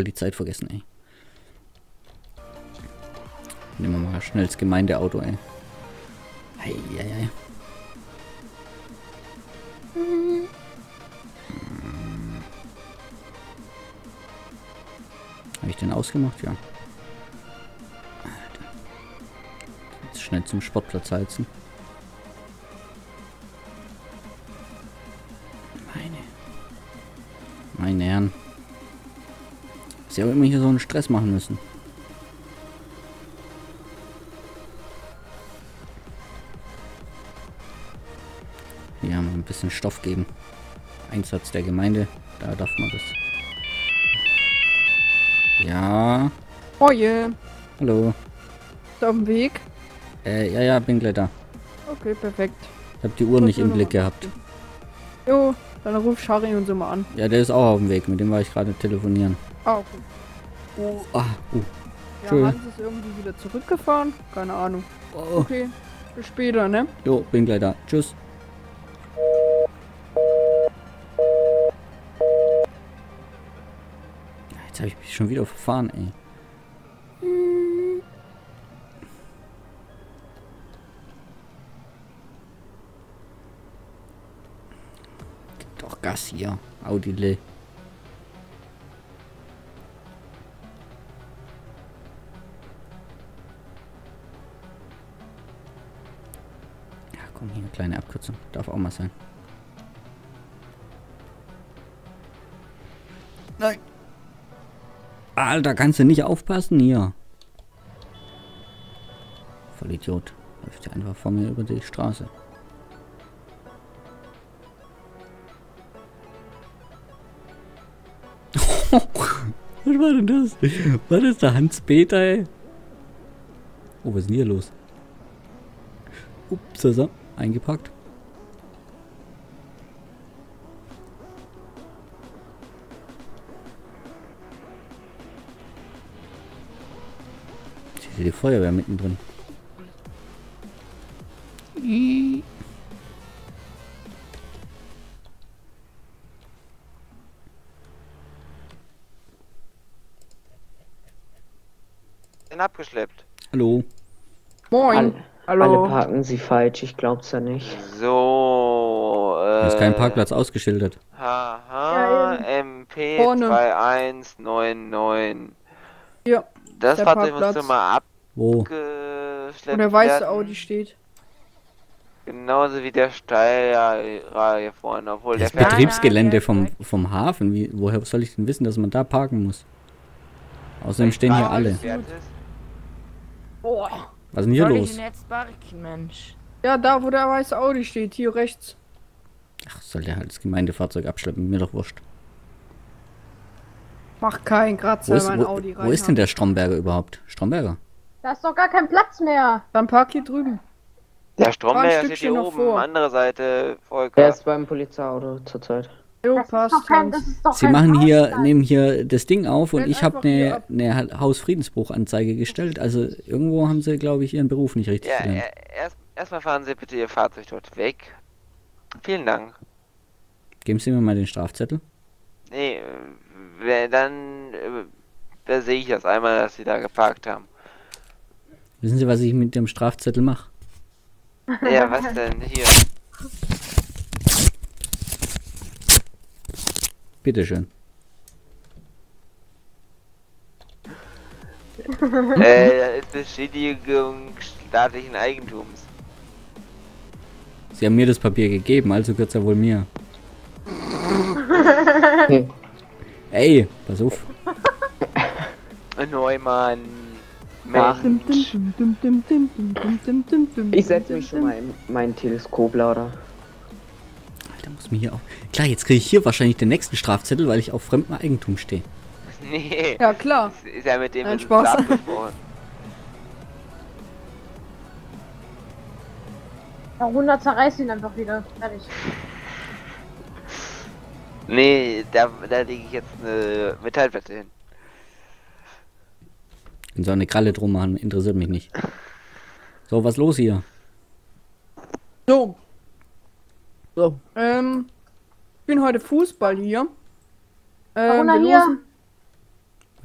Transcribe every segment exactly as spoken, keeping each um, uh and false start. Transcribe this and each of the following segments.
voll die Zeit vergessen, ey. Nehmen wir mal schnell das Gemeindeauto, ey. Hey, hey, hey. Hm. Habe ich den ausgemacht? Ja. Alter. Jetzt schnell zum Sportplatz heizen. Meine. Meine Herren. Sie haben immer hier so einen Stress machen müssen. Ja, mal ein bisschen Stoff geben. Einsatz der Gemeinde. Da darf man das. Ja. Oje. Hallo. Ist auf dem Weg? Äh, ja, ja, bin gleich da. Okay, perfekt. Ich habe die Uhr nicht im Blick gehabt. Jo, dann ruf Shari und so mal an. Ja, der ist auch auf dem Weg. Mit dem war ich gerade telefonieren. Ah, okay. Oh, ah, uh. Ja, Schön. Hans ist irgendwie wieder zurückgefahren. Keine Ahnung. Oh. Okay, bis später, ne? Jo, bin gleich da. Tschüss. Jetzt habe ich mich schon wieder verfahren, ey. Gib doch Gas hier, Audile. Ja, komm hier, kleine Abkürzung. Darf auch mal sein. Nein. Alter, kannst du nicht aufpassen hier? Voll Idiot. Läuft ja einfach vor mir über die Straße. Was war denn das? War das der Hans-Peter, ey? Oh, was ist denn hier los? Ups, so, eingepackt. Ich sehe die Feuerwehr mittendrin. Den abgeschleppt. Hallo. Moin. Alle, Hallo. alle parken sie falsch, ich glaub's ja nicht. So, äh... Da ist kein Parkplatz ausgeschildert. Haha, Ja, M P Vorne. zwei eins neun neun. Ja, Das der Fahrzeug musste Parkplatz. mal Wo? abgeschleppt wo der weiße werden. Audi steht. Genauso wie der Steirer hier vorne, obwohl Das der fährt... Betriebsgelände vom, vom Hafen. Wie, woher soll ich denn wissen, dass man da parken muss? Außerdem stehen hier alle. Boah. Was ist denn hier Soll los? ich denn jetzt parken, Mensch? Ja, da wo der weiße Audi steht, hier rechts. Ach, soll der halt das Gemeindefahrzeug abschleppen? Mir doch wurscht. Mach keinen Wo Kratzer, ist, mein wo, Audi rein. wo ist denn der Stromberger überhaupt? Stromberger? Da ist doch gar kein Platz mehr. Dann park hier drüben. Der Fahr ein Stromberger steht Stückchen hier noch oben, vor. andere Seite, Er Volker. ist beim Polizeiauto zurzeit. Jo, Das ist passt. doch kein, das Hans. ist doch Sie kein machen hier, Parkplatz. nehmen hier das Ding auf und Stellt ich habe einfach hier eine ab. eine Hausfriedensbruchanzeige gestellt. Also irgendwo haben sie, glaube ich, ihren Beruf nicht richtig Ja, gelernt. er- erst, erstmal fahren Sie bitte Ihr Fahrzeug dort weg. Vielen Dank. Geben Sie mir mal den Strafzettel. Nee, äh, wer- dann, äh, da sehe ich das einmal, dass Sie da geparkt haben. Wissen Sie, was ich mit dem Strafzettel mache? Ja, was denn? Hier. Bitteschön. äh, das ist Beschädigung staatlichen Eigentums. Sie haben mir das Papier gegeben, also gehört es ja wohl mir. Hey, Ey, pass auf. Neumann. Ach. Mensch. ich setze mich schon mal in meinen Teleskoplader. Alter, muss mir hier auch... Klar, jetzt kriege ich hier wahrscheinlich den nächsten Strafzettel, weil ich auf fremdem Eigentum stehe. Nee. Ja, klar. Das ist ja mit dem Nein, ist Spaß. abgesprochen. Ja, hundert zerreißt ihn einfach wieder. Fertig. Nee, da, da lege ich jetzt eine Metallplatte hin. Können Sie auch eine Kralle drum machen, interessiert mich nicht. So, was los hier? So. So. Ähm. Ich bin heute Fußball hier. Ähm, Corona wir hier. losen.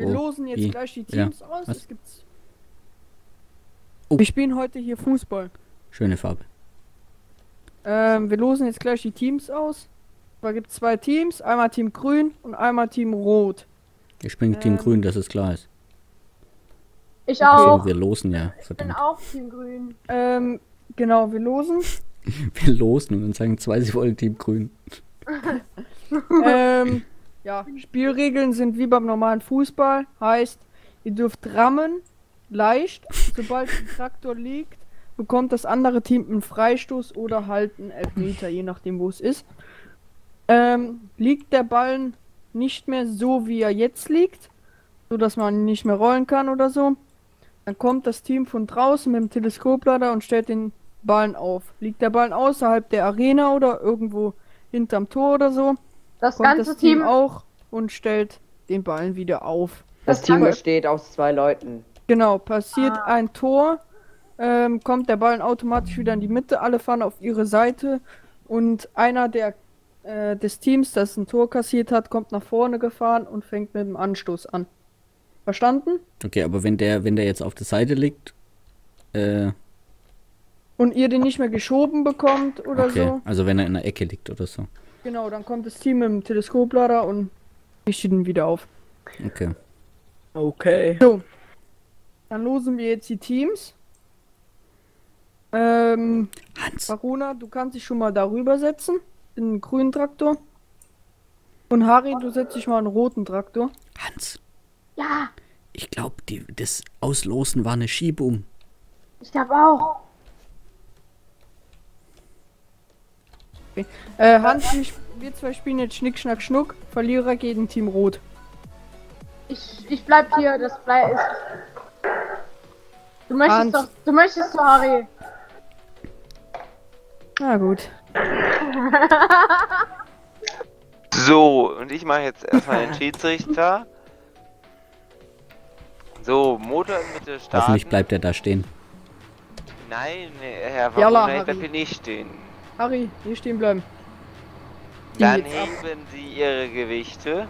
Wir Oh, losen jetzt wie? gleich die Ja. Teams aus. Was? Es gibt's. Oh. Wir spielen heute hier Fußball. Schöne Farbe. Ähm, wir losen jetzt gleich die Teams aus. Da gibt es zwei Teams, einmal Team Grün und einmal Team Rot. Ich bin Team Ähm. Grün, dass es klar ist. Ich So, auch. wir losen ja. Ich bin Verdammt. auch Team Grün. Ähm, genau, wir losen. Wir losen und dann sagen zwei, sie wollen Team Grün. ähm, ja, Spielregeln sind wie beim normalen Fußball. Heißt, ihr dürft rammen, leicht. Sobald ein Traktor liegt, bekommt das andere Team einen Freistoß oder halt einen Elfmeter, je nachdem wo es ist. Ähm, liegt der Ball nicht mehr so, wie er jetzt liegt, so dass man ihn nicht mehr rollen kann oder so, dann kommt das Team von draußen mit dem Teleskoplader und stellt den Ballen auf. Liegt der Ball außerhalb der Arena oder irgendwo hinterm Tor oder so, Das kommt ganze das Team Team. auch und stellt den Ballen wieder auf. Das, Das Team kann- besteht aus zwei Leuten. Genau, passiert Ah. ein Tor, ähm, kommt der Ball automatisch wieder in die Mitte, alle fahren auf ihre Seite und einer der äh, des Teams, das ein Tor kassiert hat, kommt nach vorne gefahren und fängt mit dem Anstoß an. Verstanden? Okay, aber wenn der, wenn der jetzt auf der Seite liegt, äh, Und ihr den nicht mehr geschoben bekommt oder okay, so, also wenn er in der Ecke liegt oder so. genau, dann kommt das Team mit dem Teleskoplader und richtet ihn wieder auf. Okay. Okay. So, dann losen wir jetzt die Teams. Ähm, Hans, Varuna, du kannst dich schon mal darüber setzen, in den grünen Traktor. Und Harry, du setzt dich mal in den roten Traktor. Hans, Ja, ich glaube, das Auslosen war eine Schiebung. ich glaube auch. Äh, Hans, wir, sp- wir zwei spielen jetzt Schnick, Schnack, Schnuck. Verlierer geht in Team Rot. Ich, ich bleib hier, das bleib ist. Du möchtest Hans. doch, du möchtest doch, Harry. Na gut. So, und ich mache jetzt erstmal den Schiedsrichter. So, Motor in Mitte starten. Hoffentlich bleibt er da stehen. Nein, Herr Jalla, Varuna, ich Harry. darf hier nicht stehen. Harry, hier stehen bleiben. Die Dann jetzt ab. heben Sie Ihre Gewichte.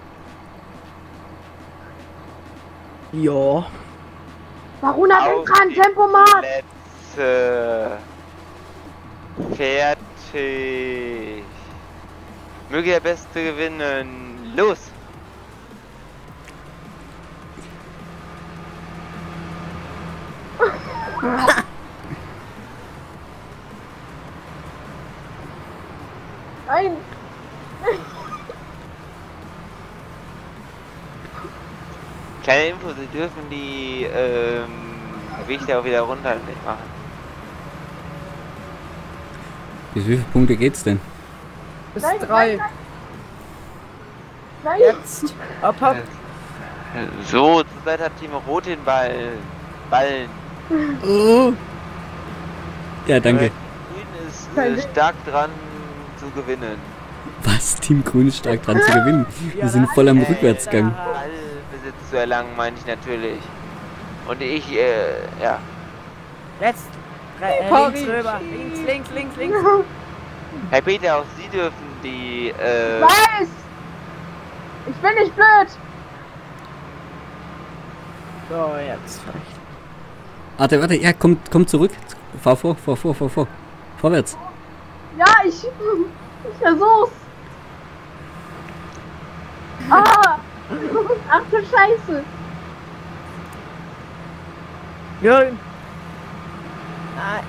Ja. Varuna, denk Auf dran, die Tempomat. Plätze. Fertig. Möge der Beste gewinnen. Los! Nein. Kleine Info, Sie dürfen die ähm, Gewichte auch wieder runter machen. Bis wie viele Punkte geht's denn? Bis Nein, drei. nein, Nein. Jetzt. Ab, ab. So, zurzeit hat Team Rot den Ball. Ballen. Oh. Ja, danke. Grün ist äh, stark dran zu gewinnen. Was? Team Grün ist stark dran zu gewinnen. Wir sind voll am Rückwärtsgang. Ballbesitz zu erlangen, meine ich natürlich. Und ich, äh, ja. Jetzt! Drei, äh, Harry, links rüber. Links, links, links, links. Herr Peter, auch Sie dürfen die, äh, Weiß. Ich bin nicht blöd. So, jetzt. Warte, warte, ja, komm, komm zurück. Fahr vor, fahr vor, fahr vor. Vorwärts. Ja, ich. Ich versuch's. Ah! Ach du Scheiße. Jürgen! Nein.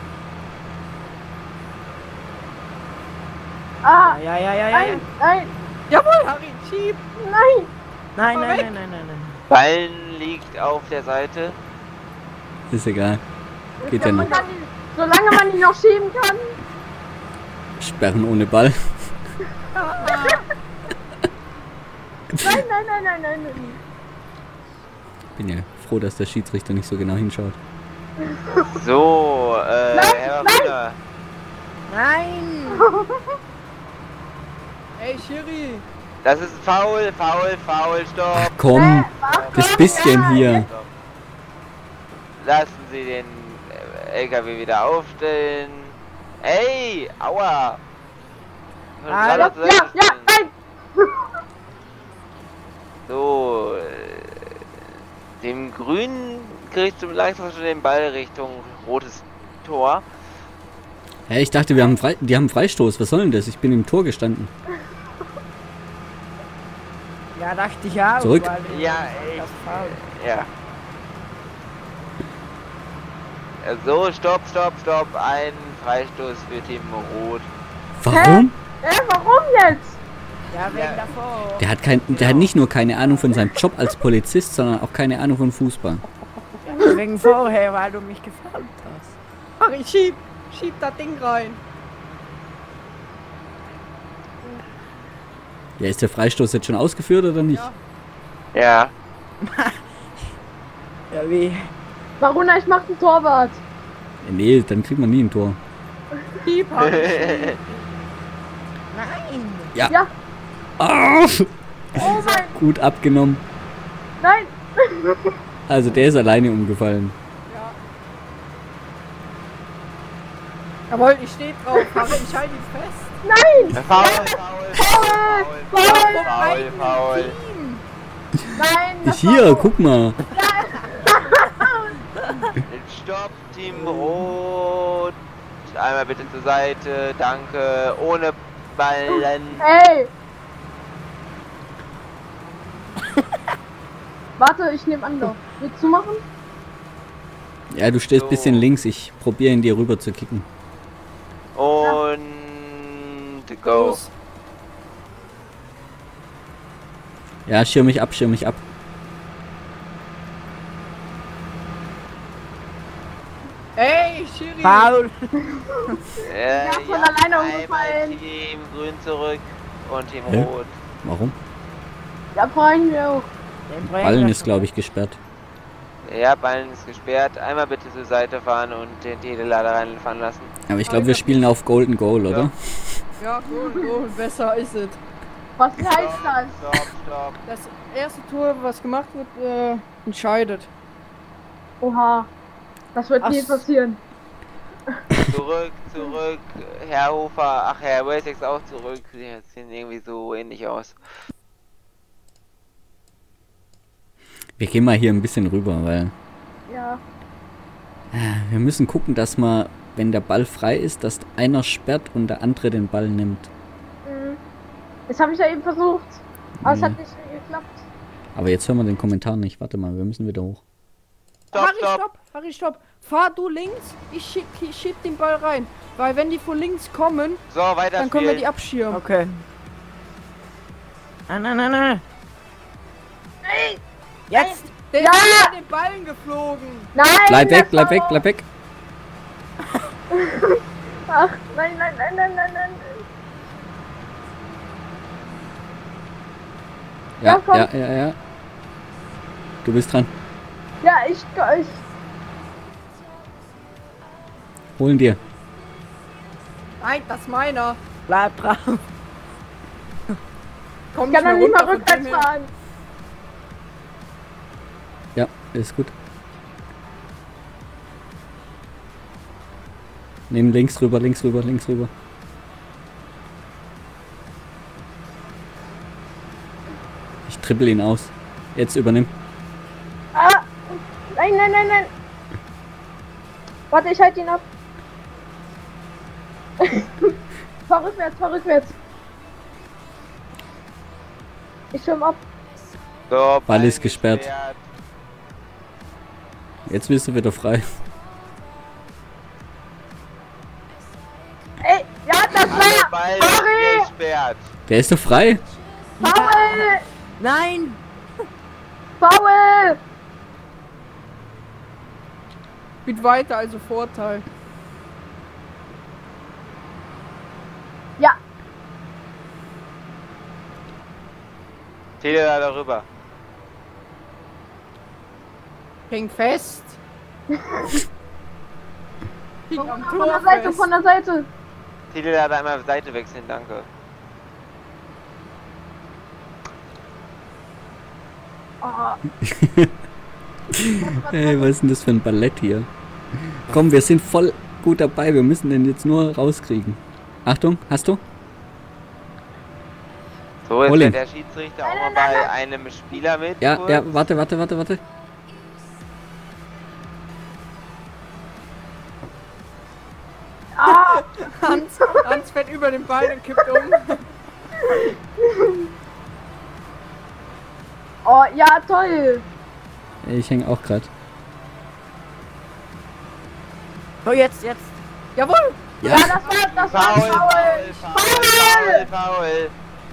Ah! Ja, ja, ja, ja, ja. Nein, nein, Jawohl, Harry, schieb. nein. Nein, nein, nein, nein, nein, nein. Ballen liegt auf der Seite. Ist egal. Geht ja Man noch. kann ihn, solange man ihn noch schieben kann. Sperren ohne Ball. Nein, nein, nein, nein, nein, nein. Bin ja froh, dass der Schiedsrichter nicht so genau hinschaut. So, äh, Nein, Herr nein. Wiener. Nein! Ey, Schiri. Das ist faul, faul, faul, stopp. Ach komm, das bisschen hier. Stopp. Lassen Sie den äh, L K W wieder aufstellen. Ey, aua. Ich wollte Ah, gerade Ja, auf die ja, Seite ja, stellen. nein. So, äh, Dem Grünen kriegst du langsam schon den Ball Richtung rotes Tor. Hä, ich dachte, wir haben Frei die haben einen Freistoß. Was soll denn das? Ich bin im Tor gestanden. Ja, dachte ich auch. Zurück. weil- Ja, ich, Das Foul. ja. So, stopp, stopp, stopp. Ein Freistoß für Team Rot. Warum? Äh, warum jetzt? Ja, wegen Ja. davor. Der hat, kein, der hat nicht nur keine Ahnung von seinem Job als Polizist, sondern auch keine Ahnung von Fußball. Ja, wegen vorher, weil du mich gefault hast. Ach, ich schieb, schieb das Ding rein. Ja, ist der Freistoß jetzt schon ausgeführt oder nicht? Ja. Ja. Ja, wie? Varuna, ich mach den Torwart. Ja, nee, dann kriegt man nie ein Tor. Schieb, hab ich. Nein. Ja. Ja. Ah, Oh mein, gut abgenommen. nein. Also der ist alleine umgefallen. Jawohl, ich steh drauf. Harry, ich halte ihn fest. Nein. Faul, faul, faul, faul, faul, faul. Nein. das war Hier, so. guck mal. Stopp, Team Rot. Einmal bitte zur Seite, danke. Ohne Ballen. Ey. Warte, ich nehme Anlauf. Willst du machen? Ja, du stehst So. ein bisschen links. Ich probiere ihn dir rüber zu kicken. Und go. Los. Ja, schirm mich ab, schirm mich ab. Ey, Schiri. Foul. Äh, Ja, von alleine einmal umgefallen. Team Grün zurück und Team Hä? Rot. Warum? Ja, freuen wir auch. Den bringen Ballen wir ist, schon. glaube ich, gesperrt. Ja, Ballen ist gesperrt. Einmal bitte zur Seite fahren und den Telelader reinfahren lassen. Aber ich glaube, wir spielen auf Golden Goal, oder? Ja, gut, gut, besser ist es. Was heißt das? Stopp, stopp. Das erste Tor, was gemacht wird, äh, entscheidet. Oha. Das wird Ach, nie passieren. Zurück, zurück. Herr Hofer, ach, Herr Wessex auch zurück. Die sehen irgendwie so ähnlich aus. Wir gehen mal hier ein bisschen rüber, weil Ja. äh, wir müssen gucken, dass man, wenn der Ball frei ist, dass einer sperrt und der andere den Ball nimmt. Mhm. Das habe ich ja eben versucht. Aber es Ja. hat nicht geklappt. Aber jetzt hören wir den Kommentar nicht. Warte mal, wir müssen wieder hoch. Stopp, Harry, stopp. stopp, Harry, stopp. Fahr du links, ich schieb, ich schieb den Ball rein. Weil wenn die von links kommen, So, weiter dann können wir die spielen. abschirmen. Okay. Nein, nein, nein, nein. Jetzt! Der Ja! ist über den Ballen geflogen. Nein! Bleib weg, das bleib war weg, doch- bleib weg. Ach, nein, nein, nein, nein, nein, nein. Ja, Ja, komm. ja, ja, ja. Du bist dran. Ja, ich, ich. Holen dir. Nein, das ist meiner. Bleib drauf. Komm Ich kann doch nicht mal runter von rückwärts dem her. fahren. Ja, ist gut. Nehmen links rüber, links rüber, links rüber. Ich trippel ihn aus. Jetzt übernimm. Ah! Nein, nein, nein, nein. Warte, ich halte ihn ab. fahr rückwärts, fahr rückwärts. Ich schwimm ab. So, Ball ist gesperrt. gesperrt. Jetzt bist du wieder frei. Ey, ja, das Alle war Ball Harry! ist gesperrt. Der ist doch frei. Foul! Nein! Foul! Geht weiter, also Vorteil. Ja, Telelader rüber. Häng fest. Häng am von Tor der Seite, fest. von der Seite. Telelader einmal Seite wechseln, danke. Oh, Ey, was ist denn das für ein Ballett hier? Komm, wir sind voll gut dabei. Wir müssen den jetzt nur rauskriegen. Achtung, hast du? So, jetzt Hol ihn. fährt der Schiedsrichter auch mal bei einem Spieler mit. Ja, kurz. ja, warte, warte, warte, warte. fährt über den Ball und kippt um. Oh, ja, toll. Ich hänge auch gerade. So, jetzt, jetzt. Jawohl! Ja, das war, das war Foul, ein Foul, Foul, Foul, Foul.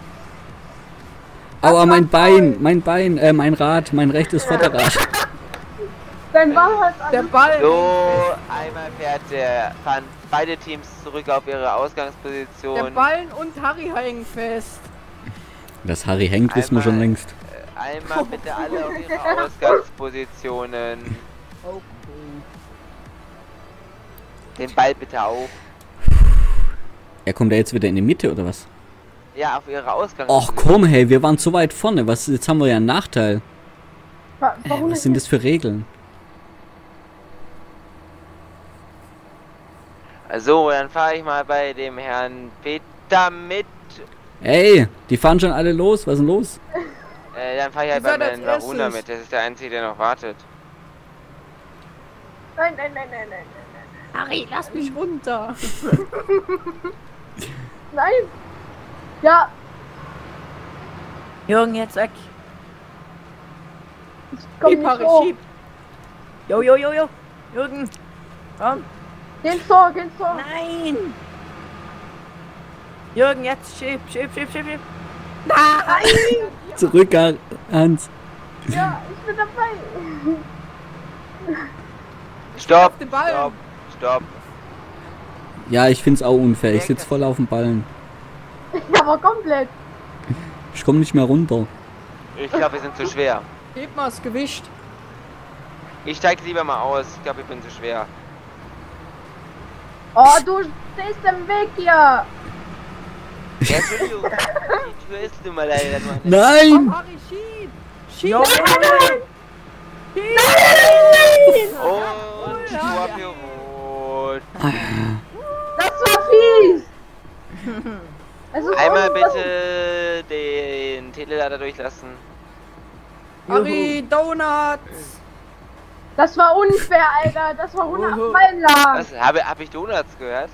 Aua, mein Bein, mein Bein, äh, mein Rad, mein rechtes Vorderrad. Dann war halt Der alles. Ball. So, einmal fährt der, fahren beide Teams zurück auf ihre Der Ausgangsposition. Ballen und Harry hängen fest. Dass Harry hängt, wissen wir schon Einmal- längst. Einmal bitte alle auf ihre Ausgangspositionen. Den Ball bitte auch. Er kommt da jetzt wieder in die Mitte, oder was? Ja, auf ihre Och Ausgangsposition. komm, hey, wir waren so weit vorne. Was, jetzt haben wir ja einen Nachteil. Wa- Äh, Warum was nicht? sind das für Regeln? So, dann fahre ich mal bei dem Herrn Peter mit. Ey, die fahren schon alle los. Was ist denn los? Äh, dann fahre ich halt Ihr bei seid als Herrn Varuna erstes. mit. Das ist der Einzige, der noch wartet. Nein, nein, nein, nein, nein, nein. Harry, lass mich runter. Nein. Ja, Jürgen, jetzt weg. ich komm Schieb, nicht Harry, hoch. schieb. Jo, jo, jo, jo. Jürgen. Komm. Geh ins Tor, geh ins Tor. Nein. Jürgen, jetzt schieb, schieb, schieb, schieb, schieb. Zurück, Hans. Ja, ich bin dabei. Stopp! den Ball. Stopp! Stopp! Ja, ich find's auch unfair. Ich sitz voll auf dem Ballen. Ja, aber komplett. Ich komme nicht mehr runter. Ich glaube, wir sind zu schwer. Heb mal das Gewicht. Ich steig lieber mal aus. Ich glaube, ich bin zu schwer. Oh, du stehst im Weg hier. Ja, Entschuldigung. Die Tür ist nun mal leider nur eine. Nein! Komm, Harry, schieb. Schieb. Jo, Und Tor für Rot. Das war fies. Es ist Einmal un- bitte den Telelader durchlassen. Harry, Donuts. Das war unfair, Alter. Das war hundert Uhu. Meilen lang. Was? Habe, habe ich Donuts gehört?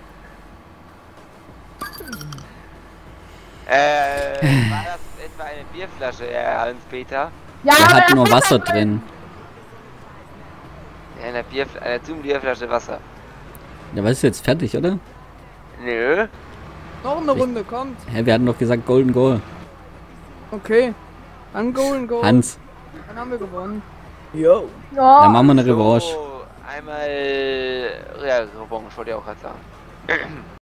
Äh, war das etwa eine Bierflasche, Herr Hans-Peter? Ja, Er aber hat das nur ist Wasser doch- drin. Ja, eine, Bierf eine zum Bierflasche Wasser. Ja, was ist jetzt fertig, oder? Nö. Noch eine Runde, kommt. Hä, wir hatten doch gesagt Golden Goal. Okay. Dann Golden Goal. Hans, Dann haben wir gewonnen. jo. Ja. dann machen wir eine Revanche. So, einmal. Ja, Revanche wollte ich auch gerade sagen.